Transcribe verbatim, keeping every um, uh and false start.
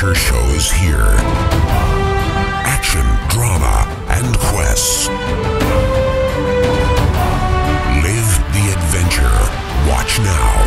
adventure shows here. Action, drama, and quests. Live the adventure. Watch now.